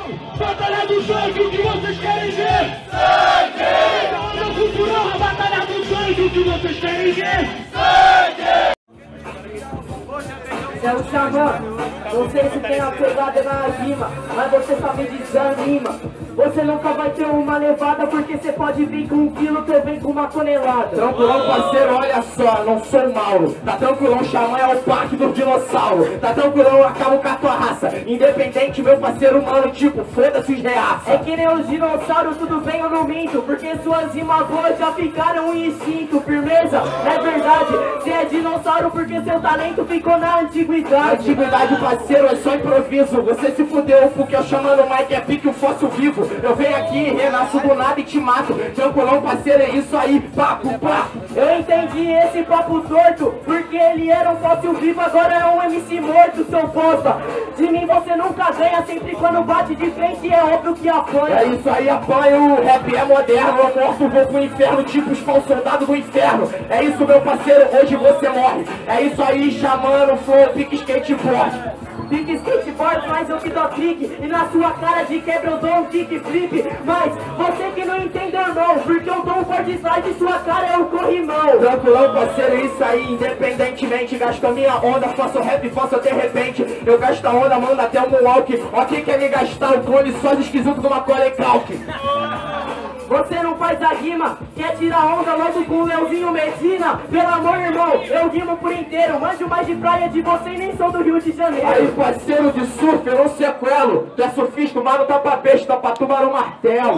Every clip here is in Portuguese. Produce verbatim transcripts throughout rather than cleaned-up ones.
Batalha do sangue, o que vocês querem ver? Sangue! Onda cultural, a batalha do sangue, o que vocês querem ver? Sangue! Você é o xamã, não sei se tem a pegada na rima, mas você só me desanima. Você nunca vai ter uma levada, porque você pode vir com um quilo, tu vem com uma tonelada. Tranquilão, parceiro, olha só, não sou o Mauro. Tá tranquilão, xamã é o parque do dinossauro. Tá tranquilão, eu acabo com a tua raça. Independente, meu parceiro, mano, tipo, foda-se os reaça. É que nem os dinossauros, tudo bem, eu não minto, porque suas rimas boas já ficaram um instinto. Firmeza, não é verdade, você é dinossauro porque seu talento ficou na antiguidade. Antiguidade, parceiro, é só improviso. Você se fudeu, porque eu chamando o Mike é pique o fóssil vivo. Eu venho aqui, renasço do nada e te mato. Tranquilão, parceiro, é isso aí, papo, papo. Eu entendi esse papo torto, porque ele era um fóssil vivo, agora é um M C morto, seu bosta. De mim você nunca ganha, sempre quando bate de frente é óbvio que apanha. É isso aí, apanha, o rap é moderno. Eu morto, vou pro inferno, tipo os pau soldados do inferno. É isso, meu parceiro, hoje você morre. É isso aí, chamando, flow, pique skateboard. Pique skateboard, mas eu que dou clique. E na sua cara de quebra eu dou um kick flip. Mas você que não entendeu não, porque eu dou um forte slide e sua cara é o corrimão. Tranquilão, parceiro, isso aí, independentemente. Gasto a minha onda, faço rap, faço de repente. Eu gasto a onda, mando até o moonwalk. Ó, quem quer me gastar o clone só de esquisito de uma cola e calque. Você não faz a rima, quer tirar onda logo com o Leozinho Medina? Pelo amor, irmão, eu rimo por inteiro. Manjo mais de praia de você e nem sou do Rio de Janeiro. Aí, parceiro de surf, eu não sequelo. Tu é surfista, o mano tá pra peixe, tá pra tubarão martelo.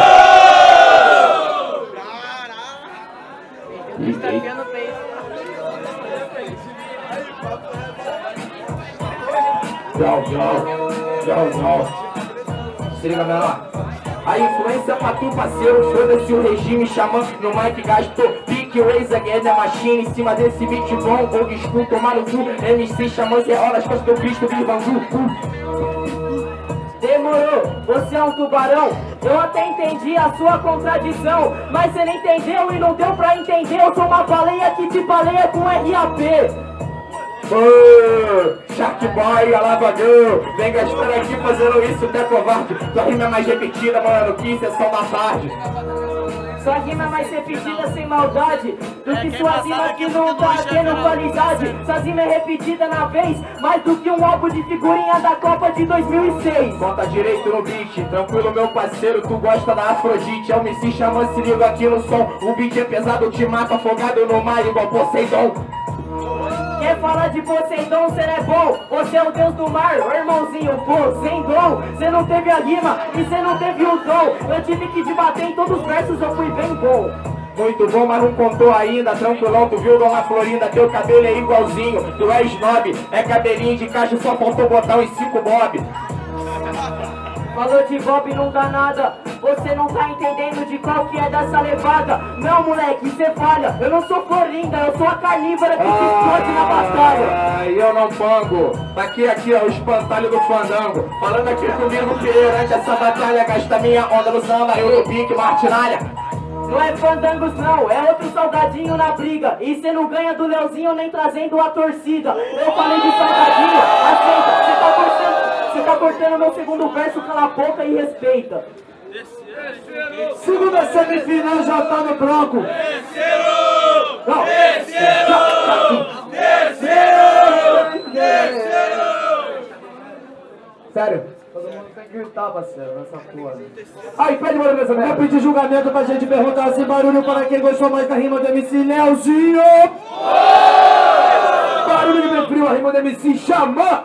Tchau, tchau, tchau, tchau. Se liga, menor. A influência pra tu, parceiro, foda-se o regime. Xamã no mic gastou pique, Raise Again é machine. Em cima desse beat bom, vou school, tomar no cu. M C Xamã, cê rola as costas do bicho, Bivangu. Demorou, você é um tubarão. Eu até entendi a sua contradição, mas você não entendeu e não deu pra entender. Eu sou uma baleia que te baleia com R A P. Oh, Shark Boy, Alava Girl, vem gastando aqui fazendo isso, até covarde. Tua rima é mais repetida, mano, que sessão da tarde. Sua rima é mais repetida sem maldade do que sua rima que não tá tendo qualidade. Sua rima é repetida na vez mais do que um álbum de figurinha da Copa de dois mil e seis. Conta direito no beat, tranquilo meu parceiro, tu gosta da Afrodite. É o M C Xamã, se liga aqui no som. O beat é pesado, te mata afogado no mar igual Poseidon. Quer falar de Poseidon, cê não é bom. Você é o deus do mar, ô irmãozinho, pô, sem dom. Cê não teve a rima e cê não teve o dom. Eu tive que te bater em todos os versos, eu fui bem bom. Muito bom, mas não contou ainda, tranquilão, tu viu, dona Florinda, teu cabelo é igualzinho. Tu é snob, é cabelinho de caixa, só faltou botar uns cinco bob. Falou de Bob não dá nada, você não tá entendendo de qual que é dessa levada. Não, moleque, cê falha, eu não sou Florinda, eu sou a carnívora que se explode na batalha. Ai, eu não pango, tá aqui, aqui, ó, o espantalho do fandango. Falando aqui comigo que durante essa batalha gasta minha onda no samba, eu no pique, martinalha. Não é fandangos não, é outro salgadinho na briga. E cê não ganha do Leozinho nem trazendo a torcida. Eu falei de salgadinho, aceita, cê tá cortando. Você tá cortando meu segundo verso, cala a boca e respeita. Terceiro! Segunda semifinal já tá no bloco. Terceiro! Não. Terceiro! Terceiro! Terceiro! Sério? Todo mundo tem que gritar, parceiro, nessa porra. Aí, pede uma vez, né? Vou pedir julgamento pra gente perguntar assim, barulho para quem gostou mais da rima do M C Leozinho. Barulho de bem frio, a rima do M C Xamã.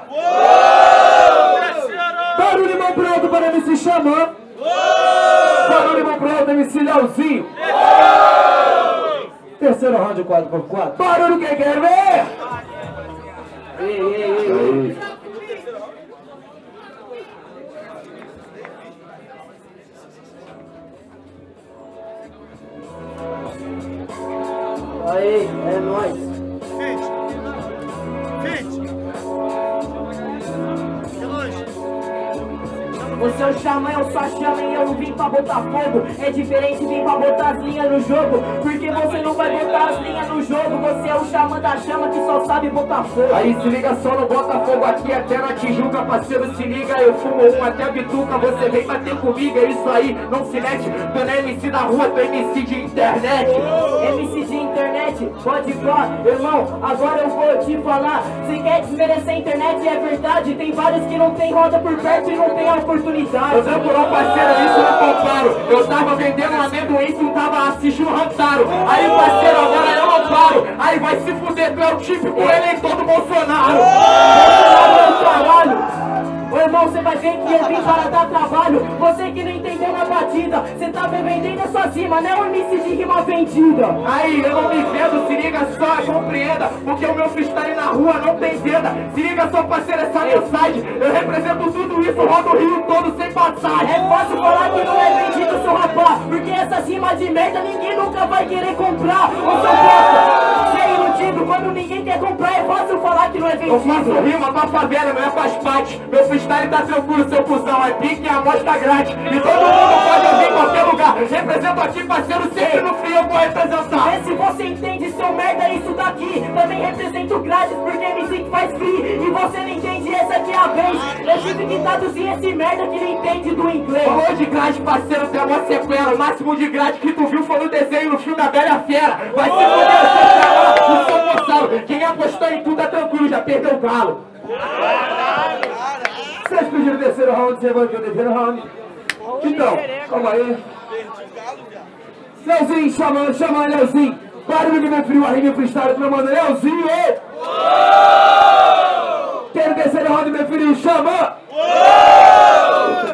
Barulho de mão pro alto para M C Xamã. Barulho de mão pro alto, M C Leozinho. Terceiro round, quatro por quatro. Barulho quem quer ver? Ei, ei, ei, ei. Aí, é nóis. Fit! Fit! De longe! Chama Você é o xamã, eu sou a chama e eu não vim pra botar fogo. É diferente vir pra botar as linhas no jogo, porque você não vai botar as linhas no jogo. Você é o xamã da chama que só sabe botar fogo. Aí se liga só, não bota fogo aqui até na Tijuca, parceiro, se liga, eu fumo um até a bituca, você vem bater comigo, é isso aí, não se mete, tu não é M C da rua, tu é M C de internet. M C de internet, pode falar, irmão, agora eu vou te falar. Se quer desmerecer a internet, é verdade, tem vários que não tem roda por perto e não tem oportunidade. Eu dei por um parceiro, isso eu não comparo, eu tava vendendo um amendoim, tu tava assistindo Rantaro. Aí parceiro, agora eu não paro, aí vai se fuder, tu é o típico eleitor do Bolsonaro. Bolsonaro, caralho. Ô irmão, você vai ver que eu vim para dar trabalho. Você que não entendeu na batida, você tá me vendendo a sua cima, não é um M C de rima vendida. Aí, eu não me vendo, se liga só, compreenda, porque o meu freestyle na rua não tem venda. Se liga só, parceiro, essa mensagem, eu represento tudo isso, rodo o Rio todo sem passagem. É fácil falar que não é vendido, seu rapaz, porque essas rimas de merda ninguém nunca vai querer comprar. Ô seu bosta, você é iludido, quando ninguém quer comprar é fácil falar que não é vendido. Eu faço rima pra favela, não é pras partes. Meu freestyle tá tranquilo, seu cuzão, é pique e amostra grátis. E todo mundo pode ouvir em qualquer lugar. Represento aqui, parceiro, sempre no frio eu vou representar. Vê se você entende, seu merda, isso daqui. Também represento grátis, porque M C que faz free. E você não entende, essa aqui é a vez. Eu tive que traduzir esse merda que não entende do inglês. Falou de grátis, parceiro, tem uma sequela. O máximo de grátis que tu viu foi no desenho, no filme da Bela Fera. Vai ser poder o seu Gonçalo. Quem apostou em tudo é tranquilo, já perdeu o galo. Vocês pediram o terceiro round, você vai ver o terceiro round. Então, calma aí. Leozinho, chama, chama Leozinho. Barulho que me frio, a rima freestyle, meu mano, Leozinho, ô! Quero o terceiro round, meu filho, chama!